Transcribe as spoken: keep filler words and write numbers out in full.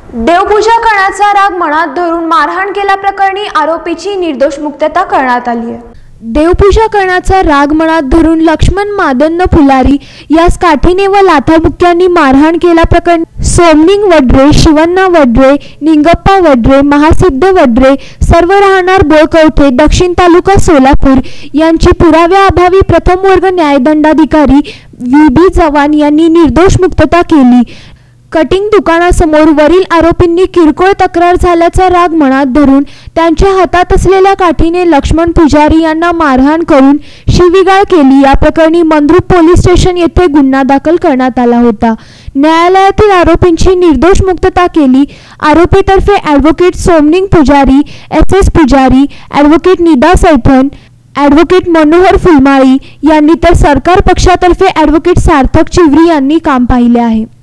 देवपूजा करण्याचा राग मनात धरून मारहाण केल्याप्रकरणी आरोपीची निर्दोष मुक्तता करण्यात आली आहे। देवपूजा करण्याचा राग मनात धरून लक्ष्मण मादन्न फुलारी यास काठीने व लाथाबुक्क्यांनी मारहाण केल्याप्रकरणी सोमलिंग वड्रे, शिवण्णा वड्रे, निंगप्पा वड्रे, महासिद्ध वड्रे सर्व राहणार बोळकवठे, दक्षिण तालुका सोलापूर यांची पुराव्याअभावी प्रथम वर्ग न्यायदंडाधिकारी व्ही बी चव्हाण यांनी निर्दोष मुक्तता केली। कटिंग दुकानासमोर वरील आरोपींनी किरकोळ तक्रार झाल्याचा राग मनात धरून त्यांच्या हातात असलेल्या काठीने लक्ष्मण पुजारी यांना मारहाण करून शिवीगाळ केली। या प्रकरणी मंद्रुप पोलीस स्टेशन येथे गुन्हा दाखल करण्यात आला होता। न्यायालयातील आरोपींची निर्दोष मुक्तता केली। आरोपीतर्फे advocate Somling Pujari, S S Pujari, advocate Nida Saifan, advocate Manohar Phulmali यांनी तर सरकार पक्षातर्फे ॲडव्होकेट सार्थक चिवरी यांनी काम पाहिले आहे।